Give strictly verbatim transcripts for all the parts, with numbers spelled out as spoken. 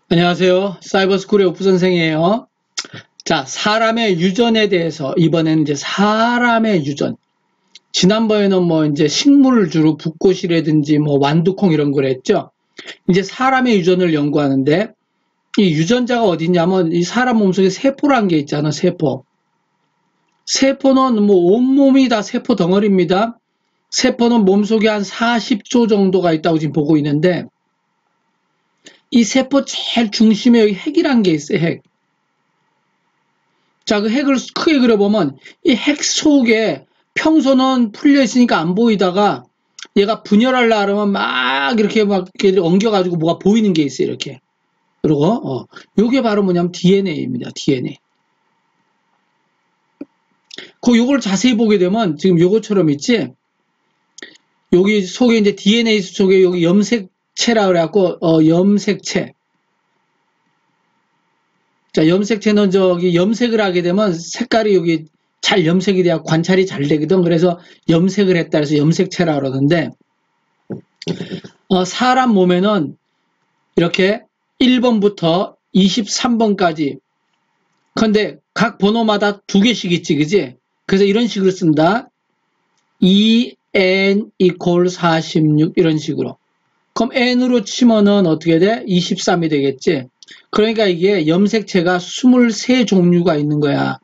안녕하세요. 사이버스쿨의 오프 선생이에요. 자, 사람의 유전에 대해서 이번에는 이제 사람의 유전. 지난번에는 뭐 이제 식물 주로 붓꽃이라든지 뭐 완두콩 이런 걸 했죠. 이제 사람의 유전을 연구하는데 이 유전자가 어디 있냐면 이 사람 몸속에 세포란 게 있잖아, 세포. 세포는 뭐 온몸이 다 세포 덩어리입니다. 세포는 몸속에 한 사십 조 정도가 있다고 지금 보고 있는데 이 세포 제일 중심에 여기 핵이란 게 있어요, 핵. 자, 그 핵을 크게 그려보면 이 핵 속에 평소는 풀려 있으니까 안 보이다가 얘가 분열하려 그러면 막 이렇게 막 이렇게 엉겨가지고 뭐가 보이는 게 있어요, 이렇게. 그리고, 어, 요게 바로 뭐냐면 디엔에이입니다, 디엔에이. 그 요걸 자세히 보게 되면 지금 요거처럼 있지? 여기 속에 이제 디엔에이 속에 여기 염색체라 그래갖고, 어, 염색체. 자, 염색체는 저기 염색을 하게 되면 색깔이 여기 잘 염색이 돼야 관찰이 잘 되거든. 그래서 염색을 했다 해서 염색체라 그러는데, 어, 사람 몸에는 이렇게 일 번부터 이십삼 번까지, 근데 각 번호마다 두 개씩 있지, 그지? 그래서 이런 식으로 쓴다. 이 엔 이퀄 사십육 이런 식으로. 그럼 n으로 치면은 어떻게 돼? 이십삼이 되겠지? 그러니까 이게 염색체가 이십삼 종류가 있는 거야.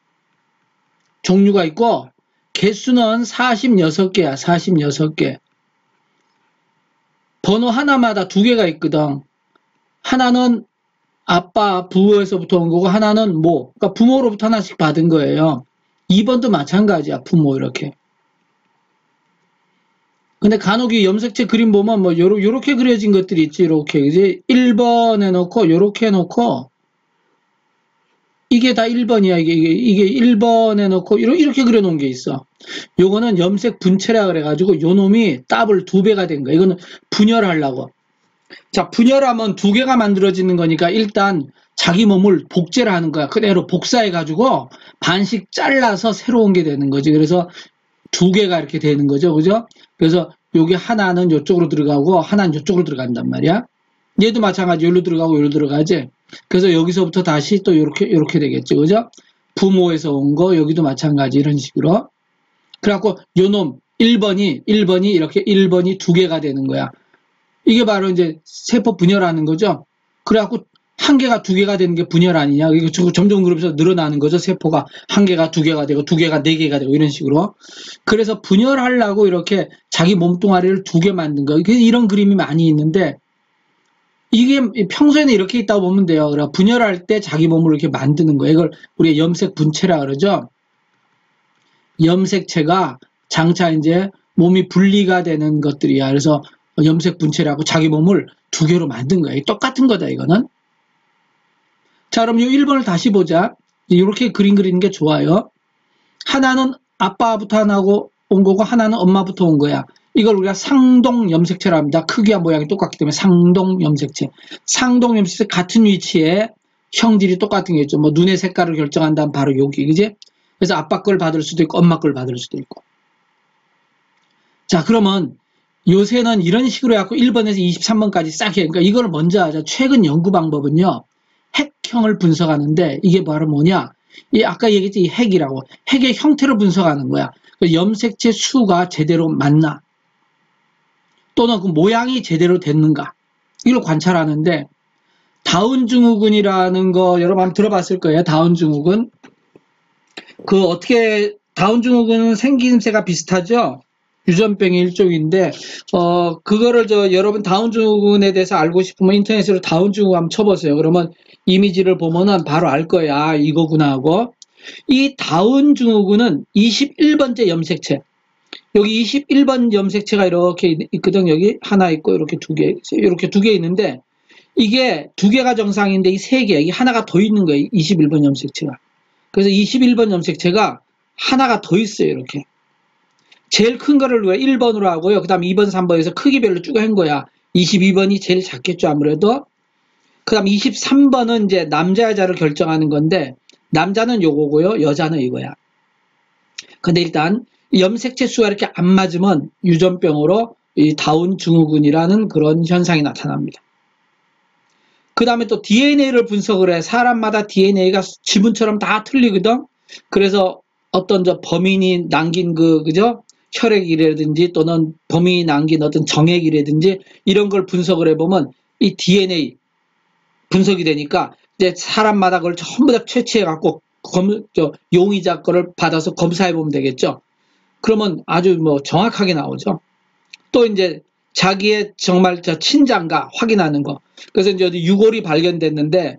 종류가 있고 개수는 사십육 개야. 사십육 개. 번호 하나마다 두 개가 있거든. 하나는 아빠, 부모에서부터 온 거고 하나는 뭐, 그러니까 부모로부터 하나씩 받은 거예요. 이 번도 마찬가지야. 부모 이렇게. 근데 간혹 이 염색체 그림 보면 뭐 요러, 요렇게 그려진 것들이 있지. 이렇게. 이제 일 번에 놓고 요렇게 놓고 이게 다 일 번이야. 이게, 이게, 이게 일 번에 놓고 이렇게, 이렇게 그려 놓은 게 있어. 요거는 염색 분체라 그래가지고 요 놈이 더블 두 배가 된 거야. 이거는 분열하려고. 자, 분열하면 두 개가 만들어지는 거니까 일단 자기 몸을 복제를 하는 거야. 그대로 복사해가지고 반씩 잘라서 새로운 게 되는 거지. 그래서 두 개가 이렇게 되는 거죠. 그죠? 그래서 여기 하나는 이쪽으로 들어가고 하나는 이쪽으로 들어간단 말이야. 얘도 마찬가지. 여기로 들어가고 여기로 들어가지. 그래서 여기서부터 다시 또 이렇게 이렇게 되겠죠. 그죠? 부모에서 온 거 여기도 마찬가지 이런 식으로. 그래갖고 요놈 일 번이 일 번이 이렇게 일 번이 두 개가 되는 거야. 이게 바로 이제 세포 분열하는 거죠. 그래갖고 한 개가 두 개가 되는 게 분열 아니냐. 이거 점점 그러면서 늘어나는 거죠. 세포가 한 개가 두 개가 되고 두 개가 네 개가 되고 이런 식으로. 그래서 분열하려고 이렇게 자기 몸뚱아리를 두 개 만든 거. 이런 그림이 많이 있는데 이게 평소에는 이렇게 있다고 보면 돼요. 그래 분열할 때 자기 몸을 이렇게 만드는 거예요. 이걸 우리가 염색 분체라 그러죠. 염색체가 장차 이제 몸이 분리가 되는 것들이야. 그래서 염색 분체라고 자기 몸을 두 개로 만든 거야. 똑같은 거다, 이거는. 자, 그럼 이 일 번을 다시 보자. 이렇게 그림 그리는 게 좋아요. 하나는 아빠부터 하나고 온 거고 하나는 엄마부터 온 거야. 이걸 우리가 상동 염색체라 합니다. 크기와 모양이 똑같기 때문에 상동 염색체. 상동 염색체 같은 위치에 형질이 똑같은 게 있죠. 뭐 눈의 색깔을 결정한다면 바로 여기, 그지? 그래서 아빠 걸 받을 수도 있고 엄마 걸 받을 수도 있고. 자, 그러면 요새는 이런 식으로 해갖고 일 번에서 이십삼 번까지 싹 해. 그러니까 이걸 먼저 하자. 최근 연구 방법은요. 핵형을 분석하는데 이게 바로 뭐냐. 이 아까 얘기했지 이 핵이라고. 핵의 형태를 분석하는 거야. 염색체 수가 제대로 맞나. 또는 그 모양이 제대로 됐는가. 이걸 관찰하는데 다운 증후군이라는 거 여러분 들어봤을 거예요. 다운 증후군. 그 어떻게 다운 증후군은 생김새가 비슷하죠. 유전병의 일종인데 어 그거를 저 여러분 다운 증후군에 대해서 알고 싶으면 인터넷으로 다운 증후군 한번 쳐보세요. 그러면 이미지를 보면은 바로 알 거야. 아, 이거구나 하고. 이 다운 증후군은 이십일 번째 염색체. 여기 이십일 번 염색체가 이렇게 있거든. 여기 하나 있고 이렇게 두 개, 이렇게 두 개 있는데 이게 두 개가 정상인데 이 세 개, 이 하나가 더 있는 거예요. 이십일 번 염색체가. 그래서 이십일 번 염색체가 하나가 더 있어요. 이렇게. 제일 큰 거를 우리가 일 번으로 하고요. 그 다음 이 번, 삼 번에서 크기별로 쭉 한 거야. 이십이 번이 제일 작겠죠, 아무래도. 그 다음 이십삼 번은 이제 남자, 여자를 결정하는 건데, 남자는 요거고요, 여자는 이거야. 근데 일단, 염색체 수가 이렇게 안 맞으면 유전병으로 이 다운 증후군이라는 그런 현상이 나타납니다. 그 다음에 또 디엔에이를 분석을 해. 사람마다 디엔에이가 지문처럼 다 틀리거든. 그래서 어떤 저 범인이 남긴 그, 그죠? 혈액이라든지 또는 범인이 남긴 어떤 정액이라든지 이런 걸 분석을 해보면 이 디엔에이 분석이 되니까 이제 사람마다 그걸 전부 다 채취해갖고 검, 저 용의자 거를 받아서 검사해보면 되겠죠. 그러면 아주 뭐 정확하게 나오죠. 또 이제 자기의 정말 저 친장가 확인하는 거. 그래서 이제 유골이 발견됐는데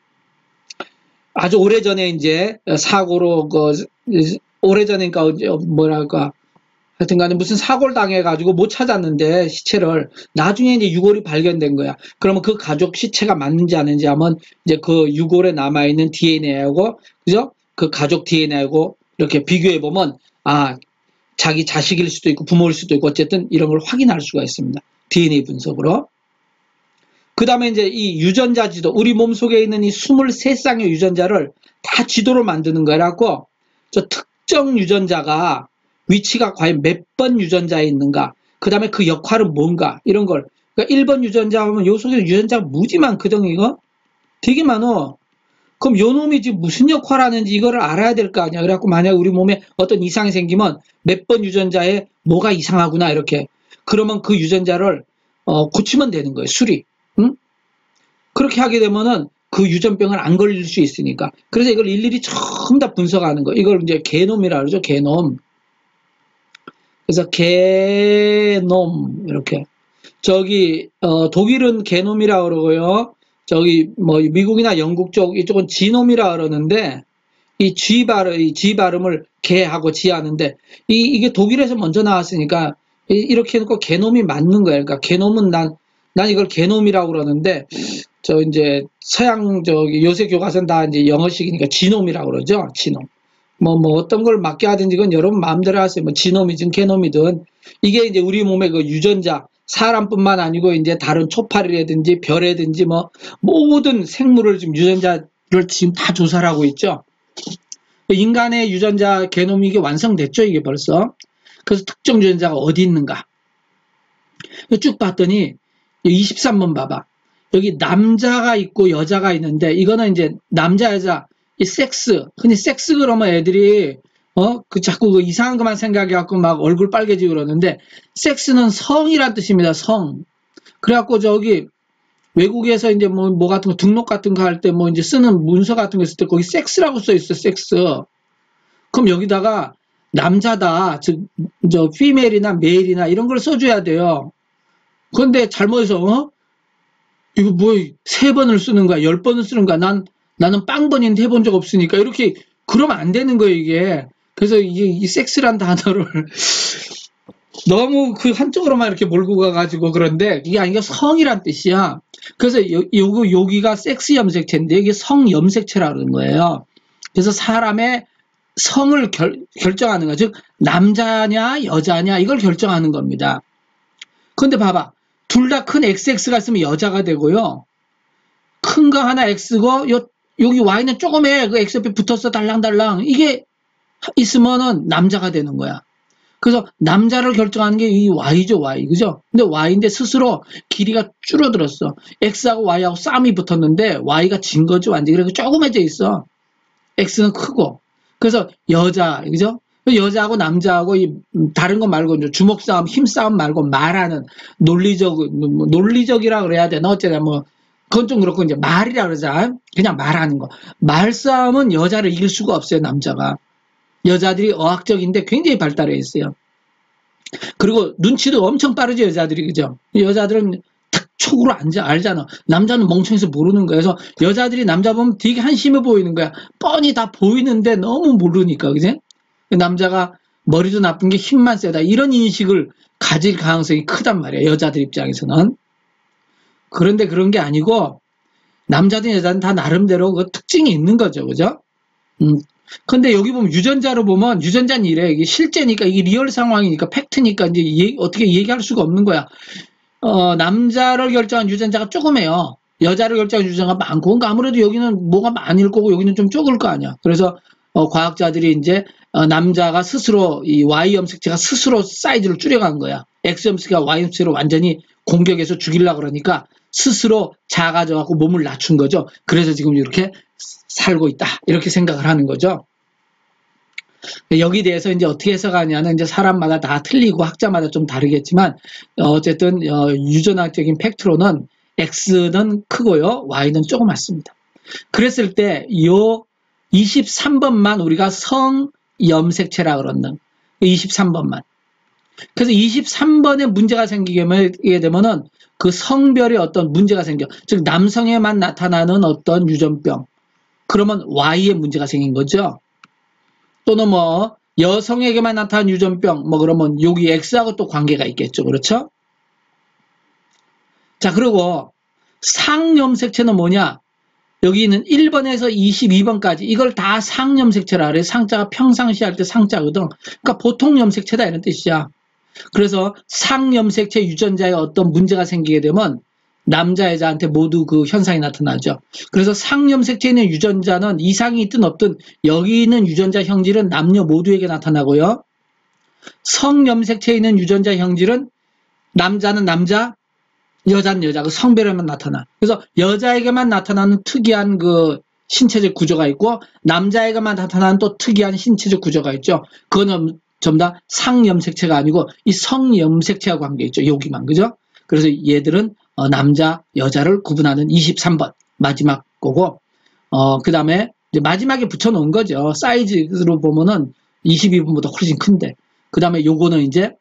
아주 오래전에 이제 사고로 그 오래전에니까 뭐랄까 하여튼 간에 무슨 사고를 당해가지고 못 찾았는데 시체를 나중에 이제 유골이 발견된 거야. 그러면 그 가족 시체가 맞는지 아닌지 하면 이제 그 유골에 남아있는 디엔에이하고 그죠? 그 가족 디엔에이하고 이렇게 비교해보면 아, 자기 자식일 수도 있고 부모일 수도 있고 어쨌든 이런 걸 확인할 수가 있습니다. 디엔에이 분석으로. 그 다음에 이제 이 유전자 지도, 우리 몸속에 있는 이 이십삼 쌍의 유전자를 다 지도로 만드는 거라고 저 특정 유전자가 위치가 과연 몇 번 유전자에 있는가, 그 다음에 그 역할은 뭔가, 이런 걸. 그러니까 일 번 유전자 하면 요 속에 유전자가 무지 많거든, 이거? 되게 많어. 그럼 요 놈이 지금 무슨 역할을 하는지 이거를 알아야 될 거 아니야. 그래갖고 만약 우리 몸에 어떤 이상이 생기면 몇 번 유전자에 뭐가 이상하구나, 이렇게. 그러면 그 유전자를, 어, 고치면 되는 거예요, 수리. 응? 그렇게 하게 되면은 그 유전병을 안 걸릴 수 있으니까. 그래서 이걸 일일이 전부 다 분석하는 거. 이걸 이제 게놈이라 그러죠, 게놈. 그래서 게놈 이렇게 저기 어, 독일은 게놈이라 그러고요. 저기 뭐 미국이나 영국 쪽 이쪽은 지놈이라 그러는데 이 G 발음 이 G 발음을 게하고 지하는데 이 이게 독일에서 먼저 나왔으니까 이, 이렇게 해놓고 게놈이 맞는 거예요. 그러니까 게놈은 난 난 이걸 게놈이라고 그러는데 저 이제 서양 저기 요새 교과서는 다 이제 영어식이니까 지놈이라고 그러죠. 지놈. 뭐, 뭐, 어떤 걸 맞게 하든지 그건 여러분 마음대로 하세요. 뭐, 지놈이든 개놈이든. 이게 이제 우리 몸의 그 유전자, 사람뿐만 아니고 이제 다른 초파리라든지 별이든지 뭐, 모든 생물을 지금 유전자를 지금 다 조사를 하고 있죠. 인간의 유전자 개놈이 이게 완성됐죠, 이게 벌써. 그래서 특정 유전자가 어디 있는가. 쭉 봤더니, 이십삼 번 봐봐. 여기 남자가 있고 여자가 있는데, 이거는 이제 남자, 여자, 이 섹스, 흔히 섹스 그러면 애들이, 어, 그 자꾸 그 이상한 것만 생각해갖고 막 얼굴 빨개지고 그러는데, 섹스는 성이란 뜻입니다, 성. 그래갖고 저기, 외국에서 이제 뭐, 뭐 같은 거, 등록 같은 거 할 때 뭐 이제 쓰는 문서 같은 거 있을 때 거기 섹스라고 써 있어, 섹스. 그럼 여기다가 남자다, 즉, 저, 피메일이나 메일이나 이런 걸 써줘야 돼요. 그런데 잘못해서, 어? 이거 뭐, 세 번을 쓰는 거야, 열 번을 쓰는 거야. 난, 나는 빵번인데 해본 적 없으니까 이렇게 그러면 안 되는 거예요, 이게. 그래서 이게 이 섹스란 단어를 너무 그 한쪽으로만 이렇게 몰고 가가지고 그런데 이게 아니라 성이란 뜻이야. 그래서 요, 요거 여기가 섹스 염색체인데 이게 성 염색체라는 거예요. 그래서 사람의 성을 결, 결정하는 거, 즉 남자냐 여자냐 이걸 결정하는 겁니다. 그런데 봐봐, 둘 다 큰 엑스엑스가 있으면 여자가 되고요. 큰 거 하나 X고 요 여기 Y는 조금에 그 X 옆에 붙어서 달랑달랑 이게 있으면은 남자가 되는 거야. 그래서 남자를 결정하는 게 이 Y죠, Y. 그죠? 근데 Y인데 스스로 길이가 줄어들었어. X하고 Y하고 싸움이 붙었는데 Y가 진 거죠, 완전히. 그래서 조그매져 있어. X는 크고. 그래서 여자, 그죠? 여자하고 남자하고 이 다른 거 말고 주먹 싸움, 힘 싸움 말고 말하는 논리적, 논리적이라 그래야 되나? 어쩌나 뭐. 그건 좀 그렇고, 이제 말이라 그러자. 그냥 말하는 거. 말싸움은 여자를 이길 수가 없어요, 남자가. 여자들이 어학적인데 굉장히 발달해 있어요. 그리고 눈치도 엄청 빠르죠, 여자들이. 그죠? 여자들은 탁 촉으로 앉아, 알잖아. 남자는 멍청해서 모르는 거야. 그래서 여자들이 남자 보면 되게 한심해 보이는 거야. 뻔히 다 보이는데 너무 모르니까, 그지? 남자가 머리도 나쁜 게 힘만 세다. 이런 인식을 가질 가능성이 크단 말이야, 여자들 입장에서는. 그런데 그런 게 아니고 남자든 여자든 다 나름대로 그 특징이 있는 거죠, 그죠? 음. 근데 여기 보면 유전자로 보면 유전자는 이래. 이게 실제니까 이게 리얼 상황이니까 팩트니까 이제 얘기, 어떻게 얘기할 수가 없는 거야. 어, 남자를 결정한 유전자가 조금해요. 여자를 결정한 유전자가 많고, 그러니까 아무래도 여기는 뭐가 많을 거고 여기는 좀 적을 거 아니야. 그래서 어, 과학자들이 이제 어, 남자가 스스로 이 Y 염색체가 스스로 사이즈를 줄여간 거야. X 염색체가 Y 염색체로 완전히 공격해서 죽이려고 그러니까 스스로 작아져갖고 몸을 낮춘 거죠. 그래서 지금 이렇게 살고 있다. 이렇게 생각을 하는 거죠. 여기 대해서 이제 어떻게 해석하냐는 이제 사람마다 다 틀리고 학자마다 좀 다르겠지만 어쨌든 유전학적인 팩트로는 X는 크고요. Y는 조그맣습니다. 그랬을 때 요 이십삼 번만 우리가 성염색체라 그러는 이십삼 번만. 그래서 이십삼 번에 문제가 생기게 되면은 그 성별에 어떤 문제가 생겨. 즉 남성에만 나타나는 어떤 유전병. 그러면 Y에 문제가 생긴 거죠. 또는 뭐 여성에게만 나타나는 유전병 뭐 그러면 여기 X하고 또 관계가 있겠죠. 그렇죠? 자, 그리고 상염색체는 뭐냐? 여기 있는 일 번에서 이십이 번까지 이걸 다 상염색체라 그래요. 상자가 평상시 할 때 상자거든. 그러니까 보통 염색체다 이런 뜻이야. 그래서 상염색체 유전자에 어떤 문제가 생기게 되면 남자, 여자한테 모두 그 현상이 나타나죠. 그래서 상염색체에 있는 유전자는 이상이 있든 없든 여기 있는 유전자 형질은 남녀 모두에게 나타나고요. 성염색체에 있는 유전자 형질은 남자는 남자, 여자는 여자, 그 성별에만 나타나. 그래서 여자에게만 나타나는 특이한 그 신체적 구조가 있고 남자에게만 나타나는 또 특이한 신체적 구조가 있죠. 그거는 전부 다 상염색체가 아니고 이 성염색체와 관계 있죠. 여기만, 그죠? 그래서 얘들은 어, 남자, 여자를 구분하는 이십삼 번 마지막 거고, 어, 그 다음에 마지막에 붙여놓은 거죠. 사이즈로 보면은 이십이 번보다 훨씬 큰데, 그 다음에 요거는 이제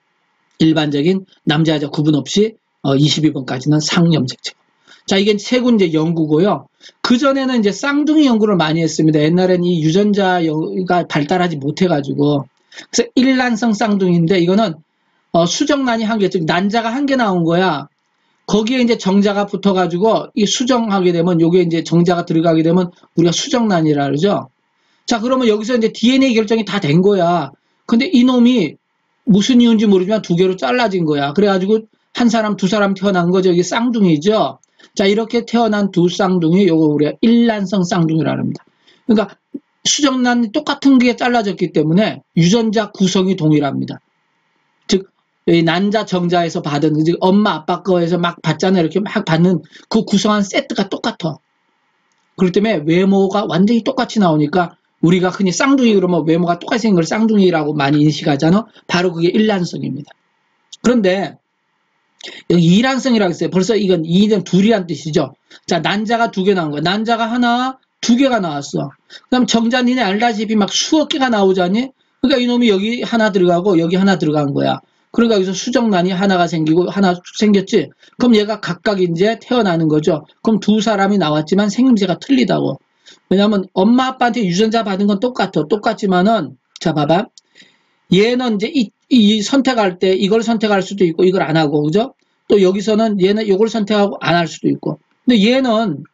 일반적인 남자, 여자 구분 없이 어, 이십이 번까지는 상염색체. 자, 이게 세 군데 연구고요. 그 전에는 이제 쌍둥이 연구를 많이 했습니다. 옛날에는 이 유전자가 발달하지 못해가지고, 그래서 일란성 쌍둥이인데 이거는 어, 수정란이 한 개, 즉 난자가 한 개 나온 거야. 거기에 이제 정자가 붙어가지고 이 수정하게 되면 요게 이제 정자가 들어가게 되면 우리가 수정란이라 그러죠. 자, 그러면 여기서 이제 디엔에이 결정이 다 된 거야. 근데 이놈이 무슨 이유인지 모르지만 두 개로 잘라진 거야. 그래가지고 한 사람, 두 사람 태어난 거죠. 이게 쌍둥이죠. 자, 이렇게 태어난 두 쌍둥이, 요거 우리가 일란성 쌍둥이라 합니다. 그러니까 수정란이 똑같은 게 잘라졌기 때문에 유전자 구성이 동일합니다. 즉, 난자 정자에서 받은, 엄마 아빠 거에서 막 받잖아요. 이렇게 막 받는 그 구성한 세트가 똑같아. 그렇기 때문에 외모가 완전히 똑같이 나오니까 우리가 흔히 쌍둥이 그러면 외모가 똑같이 생긴 걸 쌍둥이라고 많이 인식하잖아. 바로 그게 일란성입니다. 그런데 여기 이란성이라고 했어요. 벌써 이건 이는 둘이란 뜻이죠. 자, 난자가 두 개 나온 거야. 난자가 하나, 두 개가 나왔어. 그다음 정자 니네 알다시피 막 수억 개가 나오잖니? 그러니까 이놈이 여기 하나 들어가고 여기 하나 들어간 거야. 그러니까 여기서 수정란이 하나가 생기고 하나 생겼지? 그럼 얘가 각각 이제 태어나는 거죠. 그럼 두 사람이 나왔지만 생김새가 틀리다고. 왜냐면 엄마 아빠한테 유전자 받은 건 똑같아. 똑같지만은, 자, 봐봐. 얘는 이제 이, 이 선택할 때 이걸 선택할 수도 있고 이걸 안 하고, 그죠? 또 여기서는 얘는 이걸 선택하고 안 할 수도 있고. 근데 얘는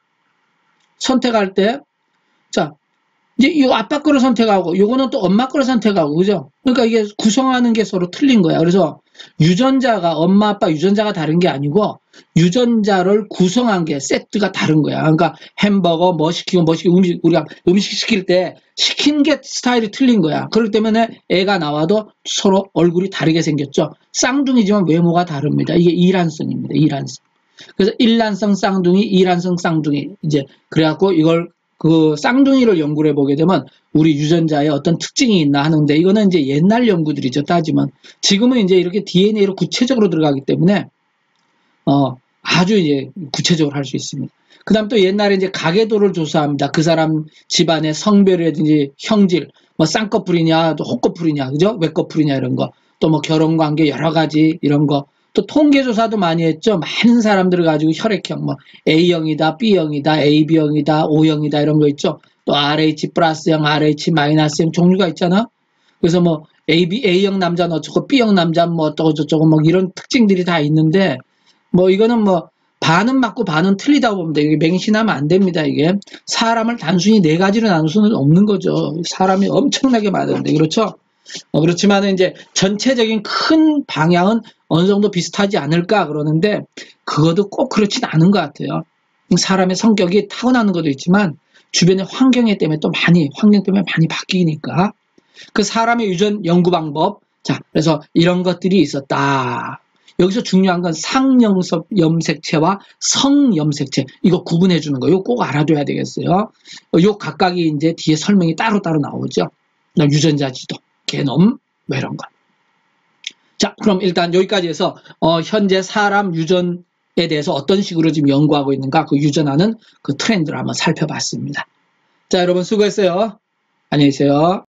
선택할 때, 자, 이제 이 아빠 거를 선택하고 요거는 또 엄마 거를 선택하고, 그죠? 그러니까 이게 구성하는 게 서로 틀린 거야. 그래서 유전자가 엄마 아빠 유전자가 다른 게 아니고 유전자를 구성한 게 세트가 다른 거야. 그러니까 햄버거 뭐 시키고 뭐 시키고 음식, 우리가 음식 시킬 때 시킨 게 스타일이 틀린 거야. 그렇기 때문에 애가 나와도 서로 얼굴이 다르게 생겼죠. 쌍둥이지만 외모가 다릅니다. 이게 이란성입니다. 이란성. 그래서 일란성 쌍둥이, 이란성 쌍둥이. 이제 그래갖고 이걸 그 쌍둥이를 연구를 해보게 되면 우리 유전자에 어떤 특징이 있나 하는데, 이거는 이제 옛날 연구들이죠, 따지면. 지금은 이제 이렇게 디엔에이로 구체적으로 들어가기 때문에 어 아주 이제 구체적으로 할 수 있습니다. 그 다음 또 옛날에 이제 가계도를 조사합니다. 그 사람 집안의 성별이라든지 형질, 뭐 쌍꺼풀이냐, 또 혹꺼풀이냐, 그죠? 외꺼풀이냐 이런 거. 또 뭐 결혼관계 여러 가지 이런 거. 또 통계조사도 많이 했죠. 많은 사람들을 가지고 혈액형, 뭐 A형이다, B형이다, 에이비형이다, O형이다 이런 거 있죠. 또 알에이치 플러스형, 알에이치 마이너스형 종류가 있잖아. 그래서 뭐 에이비, A형 남자는 어쩌고 B형 남자는 뭐 어쩌고 저쩌고 뭐 이런 특징들이 다 있는데, 뭐 이거는 뭐 반은 맞고 반은 틀리다고 보면 돼. 이게 맹신하면 안 됩니다. 이게 사람을 단순히 네 가지로 나눌 수는 없는 거죠. 사람이 엄청나게 많은데, 그렇죠? 어, 그렇지만 이제 전체적인 큰 방향은 어느 정도 비슷하지 않을까 그러는데, 그것도 꼭 그렇진 않은 것 같아요. 사람의 성격이 타고나는 것도 있지만 주변의 환경 때문에 또 많이, 환경 때문에 많이 바뀌니까. 그 사람의 유전 연구 방법. 자, 그래서 이런 것들이 있었다. 여기서 중요한 건 상염색 염색체와 성염색체 이거 구분해 주는 거 이거 꼭 알아둬야 되겠어요. 요 각각이 이제 뒤에 설명이 따로따로 나오죠. 유전자 지도, 게놈 뭐 이런 거. 자, 그럼 일단 여기까지 해서 어, 현재 사람 유전에 대해서 어떤 식으로 지금 연구하고 있는가 그 유전하는 그 트렌드를 한번 살펴봤습니다. 자, 여러분 수고했어요. 안녕히 계세요.